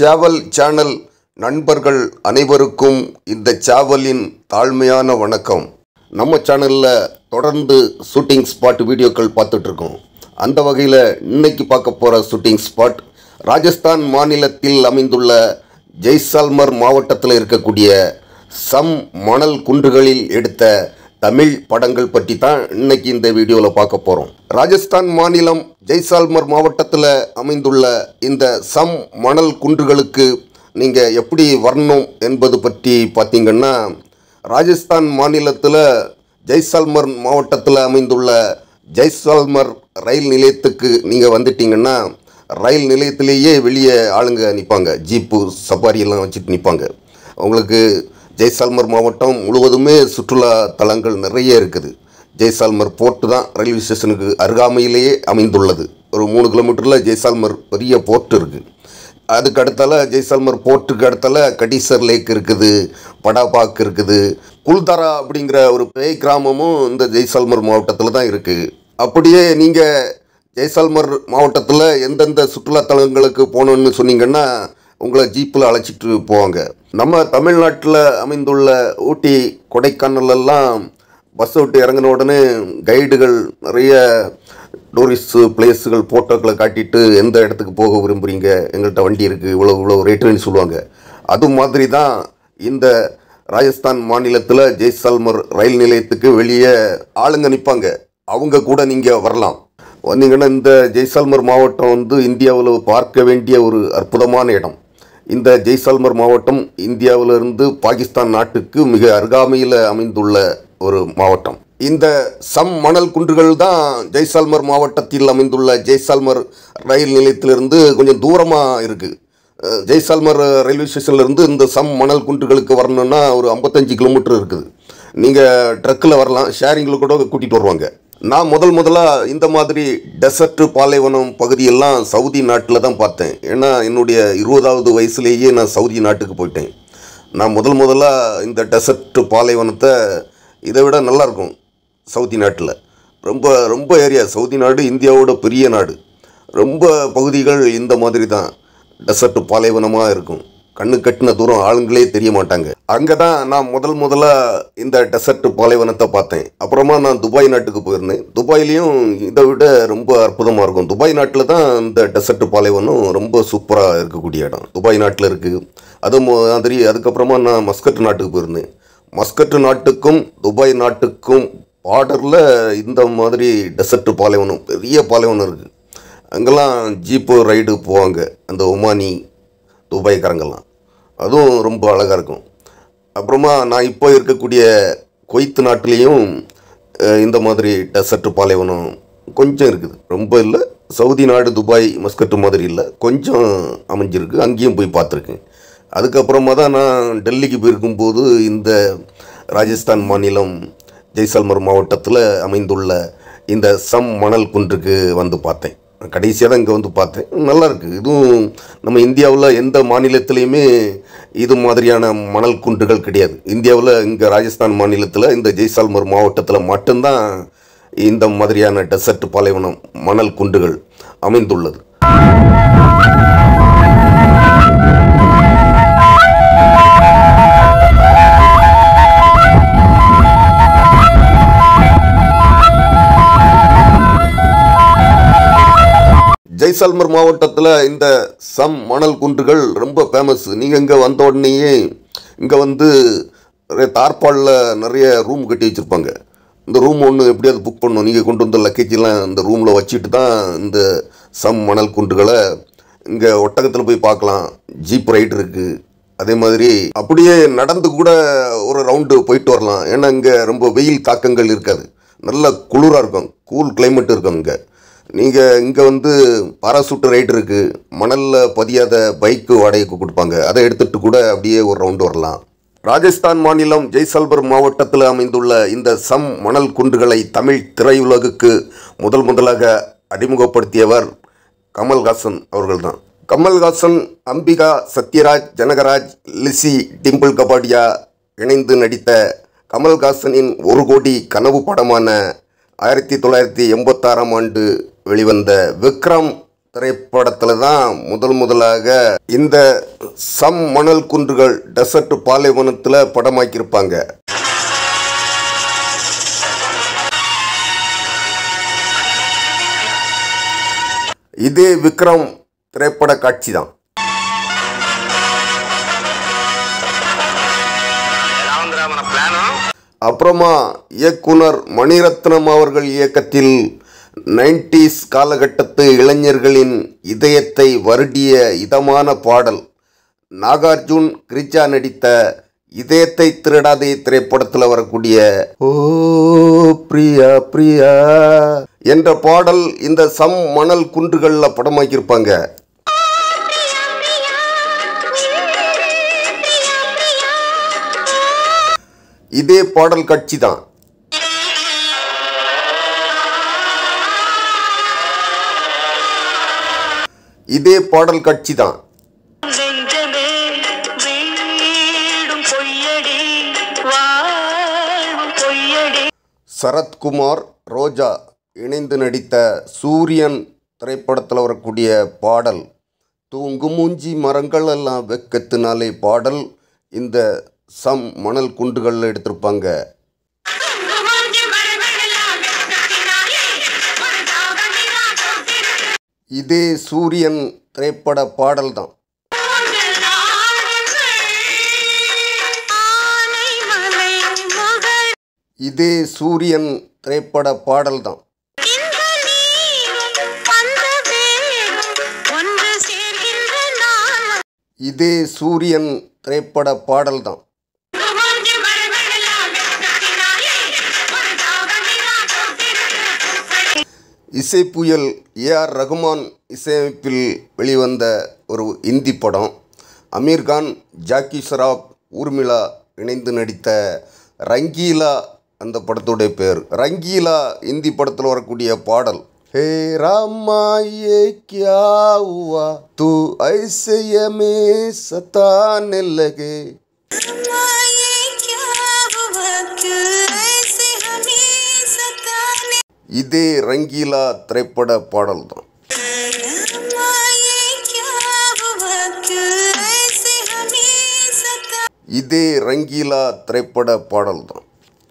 சேவல் சேனல் நண்பர்கள் அனைவருக்கும் இந்த சேவலின் தாழ்மையான வணக்கம். நம்ம சேனலில் தொடர்ந்து ஷூட்டிங் ஸ்பாட் வீடியோக்கள் பார்த்துட்ருக்கோம். அந்த வகையில் இன்னைக்கு பார்க்க போகிற ஷூட்டிங் ஸ்பாட் ராஜஸ்தான் மாநிலத்தில் அமைந்துள்ள ஜெய்சால்மர் மாவட்டத்தில் இருக்கக்கூடிய சம் மணல் குன்றுகளில் எடுத்த தமிழ் படங்கள் பற்றி தான் இன்னைக்கு இந்த வீடியோவில் பார்க்க போகிறோம். ராஜஸ்தான் மாநிலம் ஜெய்சால்மர் மாவட்டத்தில் அமைந்துள்ள இந்த சம் மணல் குன்றுகளுக்கு நீங்கள் எப்படி வரணும் என்பது பற்றி பார்த்தீங்கன்னா, ராஜஸ்தான் மாநிலத்தில் ஜெய்சால்மர் மாவட்டத்தில் அமைந்துள்ள ஜெய்சால்மர் ரயில் நிலையத்துக்கு நீங்கள் வந்துட்டீங்கன்னா, ரயில் நிலையத்திலேயே வெளியே ஆளுங்க நிற்பாங்க, ஜீப்பு சஃபாரியெல்லாம் வச்சுட்டு நிற்பாங்க. உங்களுக்கு ஜெய்சால்மர் மாவட்டம் முழுவதுமே சுற்றுலா தலங்கள் நிறைய இருக்குது. ஜெய்சால்மர் போர்ட்டு தான் ரயில்வே ஸ்டேஷனுக்கு அருகாமையிலேயே அமைந்துள்ளது. ஒரு 3 கிலோமீட்டரில் ஜெய்சால்மர் பெரிய போர்ட் இருக்குது. அதுக்கு அடுத்தால ஜெய்சால்மர் போர்ட்டுக்கு அடுத்தால கடீசர் லேக் இருக்குது, படாபாக் இருக்குது, குல்தாரா அப்படிங்கிற ஒரு பேய் கிராமமும் இந்த ஜெய்சால்மர் மாவட்டத்தில் தான் இருக்குது. அப்படியே நீங்கள் ஜெய்சால்மர் மாவட்டத்தில் எந்தெந்த சுற்றுலா தலங்களுக்கு போகணுன்னு சொன்னீங்கன்னா உங்களை ஜீப்பில் அழைச்சிட்டு போவாங்க. நம்ம தமிழ்நாட்டில் அமைந்துள்ள ஊட்டி கொடைக்கானலெல்லாம் பஸ் விட்டு இறங்கின உடனே கைடுகள் நிறைய டூரிஸ்ட் பிளேஸுகள் ஃபோட்டோக்களை காட்டிட்டு எந்த இடத்துக்கு போக விரும்புகிறீங்க, எங்கள்கிட்ட வண்டி இருக்குது, இவ்வளோ ரேட்டுன்னு சொல்லுவாங்க. அது மாதிரி தான் இந்த ராஜஸ்தான் மாநிலத்தில் ஜெய்சால்மர் ரயில் நிலையத்துக்கு வெளியே ஆளுங்க நிற்பாங்க. அவங்க கூட நீங்கள் வரலாம். வந்தீங்கன்னா இந்த ஜெய்சால்மர் மாவட்டம் இந்தியாவில் பார்க்க வேண்டிய ஒரு அற்புதமான இடம். இந்த ஜெய்சால்மர் மாவட்டம் இந்தியாவிலிருந்து பாகிஸ்தான் நாட்டுக்கு மிக அருகாமையில் அமைந்துள்ள ஒரு மாவட்டம். இந்த சம் மணல் குன்றுகள் தான் ஜெய்சால்மர் மாவட்டத்தில் அமைந்துள்ள ஜெய்சால்மர் ரயில் நிலையத்திலிருந்து கொஞ்சம் தூரமாக இருக்குது. ஜெய்சால்மர் ரயில்வே ஸ்டேஷன்லேருந்து இந்த சம் மணல் குன்றுகளுக்கு வரணுன்னா ஒரு 55 கிலோமீட்டர் இருக்குது. நீங்கள் ட்ரக்கில் வரலாம், ஷேரிங்கில் கூட கூட்டிகிட்டு வருவாங்க. நான் முதலாக இந்த மாதிரி டெசர்ட் பாலைவனம் பகுதியெல்லாம் சவுதி நாட்டில் தான் பார்த்தேன். ஏன்னா என்னுடைய 20வது வயசுலேயே நான் சவுதி நாட்டுக்கு போயிட்டேன். நான் முதலாக இந்த டெசர்ட் பாலைவனத்தை இதை விட நல்லாயிருக்கும் சவுதி நாட்டில். ரொம்ப ஏரியா, சவுதி நாடு இந்தியாவோட பெரிய நாடு. ரொம்ப பகுதிகள் இந்த மாதிரி தான் டெசர்ட் பாலைவனமாக இருக்கும். கண்ணு கட்டின தூரம் ஆளுங்களே தெரிய மாட்டாங்க. அங்கே தான் நான் முதலாக இந்த டெசர்ட் பாலைவனத்தை பார்த்தேன். அப்புறமா நான் துபாய் நாட்டுக்கு போயிருந்தேன். துபாயிலையும் இதை விட ரொம்ப அற்புதமாக இருக்கும். துபாய் நாட்டில் தான் இந்த டெசர்ட் பாலைவனம் ரொம்ப சூப்பராக இருக்கக்கூடிய இடம். துபாய் நாட்டில் இருக்குது. அது மாதிரி அதுக்கப்புறமா நான் மஸ்கட் நாட்டுக்கு போயிருந்தேன். மஸ்கட் நாட்டுக்கும் துபாய் நாட்டுக்கும் பார்டரில் இந்த மாதிரி டெசர்ட் பாலைவனம், பெரிய பாலைவனம் இருக்குது. அங்கெல்லாம் ஜீப்பு ரைடு போவாங்க அந்த ஒமானி துபாய்க்காரங்கெல்லாம். அதுவும் ரொம்ப அழகாக இருக்கும். அப்புறமா நான் இப்போ இருக்கக்கூடிய குவைத் நாட்டிலையும் இந்த மாதிரி டெசர்ட் பாலைவனம் கொஞ்சம் இருக்குது. ரொம்ப இல்லை, சவுதி நாடு துபாய் மஸ்கட் மாதிரி இல்லை, கொஞ்சம் அமைஞ்சிருக்கு. அங்கேயும் போய் பார்த்துருக்கேன். அதுக்கப்புறமா தான் நான் டெல்லிக்கு போயிருக்கும்போது இந்த ராஜஸ்தான் மாநிலம் ஜெய்சால்மர் மாவட்டத்தில் அமைந்துள்ள இந்த சம் மணல் குன்றுக்கு வந்து பார்த்தேன். கடைசியாக தான் இங்கே பார்த்தேன். நல்லாயிருக்கு. இதுவும் நம்ம இந்தியாவில் எந்த மாநிலத்திலையுமே இது மாதிரியான மணல் குன்றுகள் கிடையாது. இந்தியாவில் இங்கே ராஜஸ்தான் மாநிலத்தில் இந்த ஜெய்சால்மர் மாவட்டத்தில் மட்டும்தான் இந்த மாதிரியான டெசர்ட் பாலைவனம் மணல் குன்றுகள் அமைந்துள்ளது. ஜெய்சால்மர் மாவட்டத்தில் இந்த சம் மணல் குன்றுகள் ரொம்ப ஃபேமஸ். நீங்கள் இங்கே வந்த உடனேயே இங்கே தார்பாலில் நிறைய ரூம் கட்டி வச்சுருப்பாங்க. இந்த ரூம் ஒன்று எப்படியாவது புக் பண்ணணும். நீங்கள் கொண்டு வந்த லக்கேஜெலாம் இந்த ரூமில் வச்சுட்டு தான் இந்த சம் மணல் குன்றுகளை இங்கே ஒட்டகத்தில் போய் பார்க்கலாம். ஜீப் ரைடு இருக்குது. அதே மாதிரி அப்படியே நடந்து கூட ஒரு ரவுண்டு போயிட்டு வரலாம். ஏன்னா இங்கே ரொம்ப வெயில் தாக்கங்கள் இருக்காது, நல்ல குளிராக இருக்கும், கூல் கிளைமேட் இருக்கும். நீங்கள் இங்கே பாராசூட் ரைடு இருக்குது. மணலில் பதியாத பைக்கு வாடகைக்கு கொடுப்பாங்க. அதை எடுத்துகிட்டு கூட அப்படியே ஒரு ரவுண்டு வரலாம். ராஜஸ்தான் மாநிலம் ஜெய்சால்மர் மாவட்டத்தில் அமைந்துள்ள இந்த சம் மணல் குன்றுகளை தமிழ் திரையுலகுக்கு முதலாக அறிமுகப்படுத்தியவர் கமல்ஹாசன் அவர்கள் தான். கமல்ஹாசன், அம்பிகா, சத்யராஜ், ஜனகராஜ், லிசி, டிம்பிள் கபாடியா இணைந்து நடித்த கமல்ஹாசனின் 1 கோடி கனவு படமான 1986ஆம் ஆண்டு வெளிவந்த விக்ரம் திரைப்படத்தில் தான் முதலாக இந்த சம் மணல் குன்றுகள் டெசர்ட் பாலைவனத்தில் படமாக்கியிருப்பாங்க. இதே விக்ரம் திரைப்பட காட்சி தான். அப்புறமா இயக்குனர் மணிரத்னம் அவர்கள் இயக்கத்தில் 90s காலகட்டத்து இளைஞர்களின் இதயத்தை வருடிய இதமான பாடல் நாகார்ஜுன் கிரிஜா நடித்த இதயத்தை திருடாதே திரைப்படத்தில் வரக்கூடிய ஓ பிரியா பிரியா என்ற பாடல் இந்த சம் மணல் குன்றுகளில் படமாக்கியிருப்பாங்க. இதே பாடல் காட்சி தான். இதே பாடல் காட்சி தான். சரத்குமார் ரோஜா இணைந்து நடித்த சூரியன் திரைப்படத்தில் வரக்கூடிய பாடல் தூங்கு மூஞ்சி மரங்கள் எல்லாம் வெக்கத்தினாலே பாடல் இந்த சம் மணல் குண்டுகளில் எடுத்திருப்பாங்க. இதே சூரியன் திரைப்பட பாடல் தான். இதே சூரியன் திரைப்பட பாடல் தான். இதே சூரியன் திரைப்பட பாடல் தான். இசைப்புயல் ஏஆர் ரகுமான் இசையமைப்பில் வெளிவந்த ஒரு இந்தி படம். அமீர்கான், ஜாக்கி ஷராப், ஊர்மிளா இணைந்து நடித்த ரங்கீலா அந்த படத்துடைய பேர். ரங்கீலா இந்தி படத்தில் வரக்கூடிய பாடல் ஹே ராமா ये क्या हुआ तू ऐसे हमें सताने लगे. இதே ரங்கீலா திரைப்பட பாடல் தான். இதே ரங்கீலா திரைப்பட பாடல் தான்.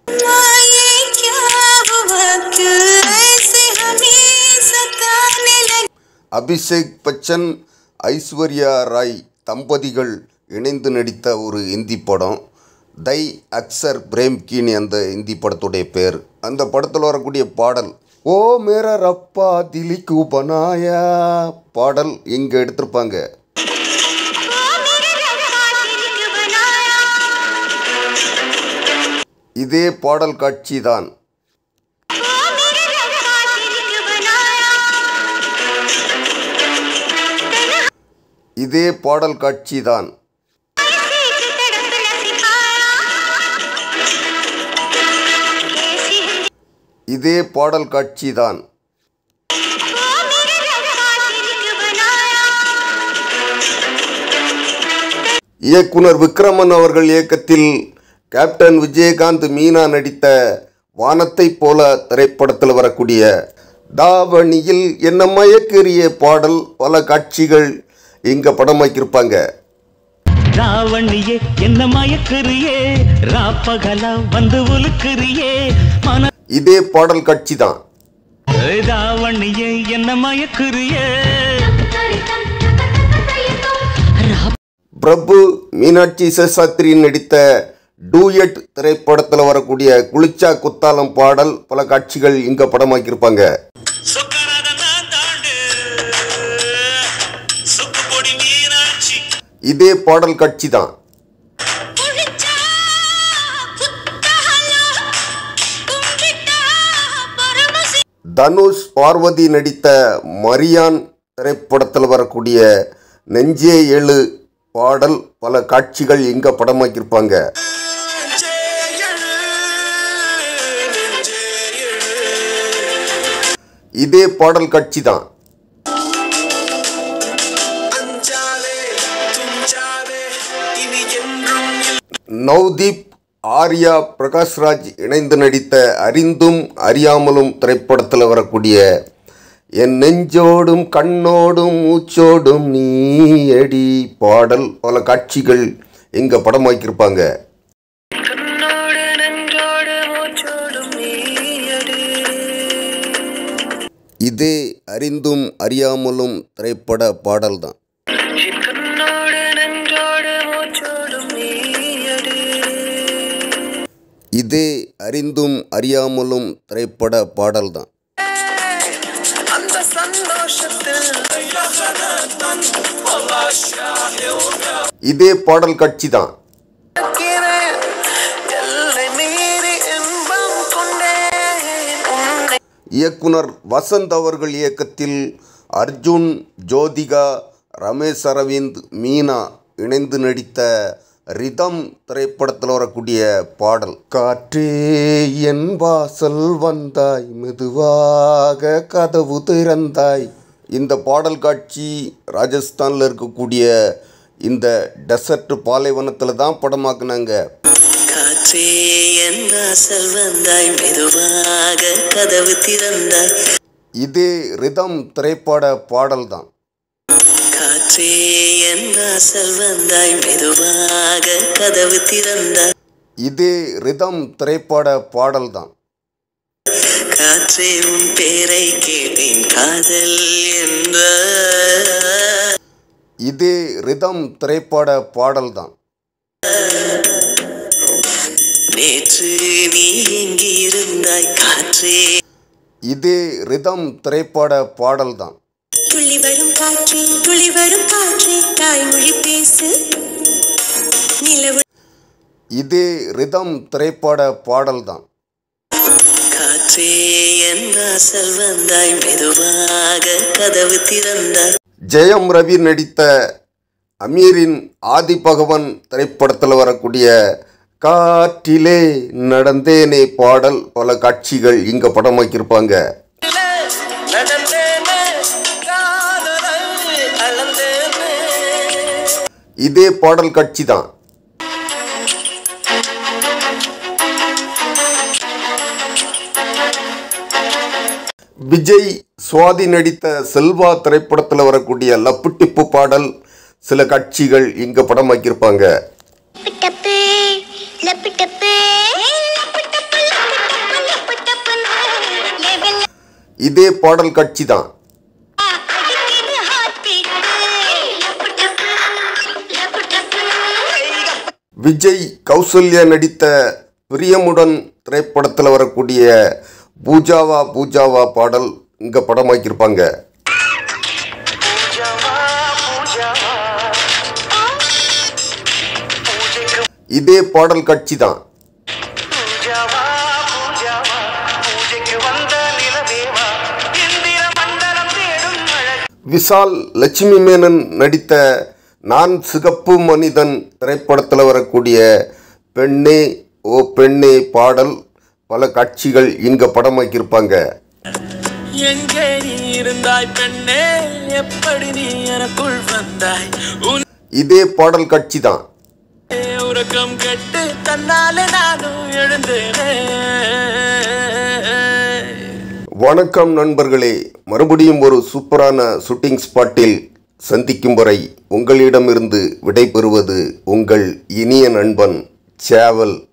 அபிஷேக் பச்சன், ஐஸ்வர்யா ராய் தம்பதிகள் இணைந்து நடித்த ஒரு இந்தி படம் தை அக்சர் பிரேம் கீனி அந்த இந்தி படத்துடைய பேர். அந்த படத்தில் வரக்கூடிய பாடல் ஓ மேர ரப்பா திலிக்கு பனாயா பாடல் இங்கே எடுத்திருப்பாங்க. இதே பாடல் காட்சி தான். இதே பாடல் காட்சி தான். இதே பாடல் காட்சி தான். இயக்குனர் விக்ரமன் அவர்கள் இயக்கத்தில் கேப்டன் விஜயகாந்த் மீனா நடித்த வானத்தை போல திரைப்படத்தில் வரக்கூடிய தாவணியில் என்ன மயக்கரிய பாடல் பல காட்சிகள் இங்க படமாக்கியிருப்பாங்க. தாவணியே என்ன மயக்கரியே ராப்பகலா வந்து உலுக்கரியே இதே பாடல் காட்சி தான். தாவணியே என்ன மயக்கரியே. பிரபு மீனாட்சி சேஷாத்ரி நடித்த டூயட் திரைப்படத்தில் வரக்கூடிய குளிச்சா குத்தாலம் பாடல் பல காட்சிகள் இங்க படமாக்கியிருப்பாங்க. இதே பாடல் காட்சி தான். தனுஷ் பார்வதி நடித்த மரியான் திரைப்படத்தில் வரக்கூடிய நெஞ்சே எழு பாடல் பல காட்சிகள் இங்க படமாக்கியிருப்பாங்க. இதே பாடல் காட்சி தான். நவ்தீப், ஆர்யா, பிரகாஷ்ராஜ் இணைந்து நடித்த அறிந்தும் அறியாமலும் திரைப்படத்தில் வரக்கூடிய என் நெஞ்சோடும் கண்ணோடும் மூச்சோடும் நீயடி பாடல் பல காட்சிகள் இங்கே படமாக்கியிருப்பாங்க. இதே அறிந்தும் அறியாமலும் திரைப்பட பாடல் தான். இதே அறிந்தும் அறியாமலும் திரைப்பட பாடல் தான். இதே பாடல் காட்சி தான். இயக்குனர் வசந்த் அவர்கள் இயக்கத்தில் அர்ஜுன், ஜோதிகா, ரமேஷ் அரவிந்த், மீனா இணைந்து நடித்த ரிதம் திரைப்படத்தில் வரக்கூடிய பாடல். காற்றே என் வாசல் வந்தாய், மெதுவாக கதவு திறந்தாய். இந்த பாடல் காட்சி ராஜஸ்தானில் இருக்கக்கூடிய இந்த டெசர்ட் பாலைவனத்தில் தான் படமாக்குனாங்க. காற்றே என் வாசல் வந்தாய், மெதுவாக கதவு திறந்தாய். இதே ரிதம் திரைப்பட பாடல் தான். காற்றே என் வாசல் வந்தாய், மெதுவாக கதவு திறந்தாய். இதே ரிதம் திரைப்பட பாடல் தான். காற்றே உன் பேரை கேட்டேன் காதல் என்ற. இதே ரிதம் திரைப்பட பாடல் தான். நேற்று நீ எங்கே இருந்தாய் காற்றே. இதே ரிதம் திரைப்பட பாடல் தான். துளி வரும் காற்றே, துளி வரும் காற்றே, தாய்மொழி பேசு நிலவு. இதே ரிதம் திரைப்பட பாடல் தான். காற்றே என் வாசல் வந்தாய், மெதுவாக கதவு திறந்தாய். ஜெயம் ரவி நடித்த அமீரின் ஆதிபகவன் திரைப்படத்தில் வரக்கூடிய காற்றிலே நடந்தேனே பாடல் பல காட்சிகள் இங்கே படமாக்கியிருப்பாங்க. இதே பாடல் காட்சி தான். விஜய், சுவாதி நடித்த செல்வா திரைப்படத்தில் வரக்கூடிய லப்பு டிப்பு பாடல் சில காட்சிகள் இங்க படமாக்கியிருப்பாங்க. இதே பாடல் காட்சி தான். விஜய், கௌசல்யா நடித்த பிரியமுடன் திரைப்படத்தில் வரக்கூடிய பூஜாவா பூஜாவா பாடல் இங்க படமாக்கியிருப்பாங்க. இதே பாடல் காட்சி தான். விஷால், லட்சுமி மேனன் நடித்த நான் சிகப்பு மனிதன் திரைப்படத்தில் வரக்கூடிய பெண்ணே ஓ பெண்ணே பாடல் பல காட்சிகள் இங்க படமாக்கியிருப்பாங்க. இதே பாடல் காட்சி தான். வணக்கம் நண்பர்களே, மறுபடியும் ஒரு சூப்பரான ஷூட்டிங் ஸ்பாட்டில் சந்திக்கும் வரை உங்களிடமிருந்து விடைபெறுவது உங்கள் இனிய நண்பன் சேவல்.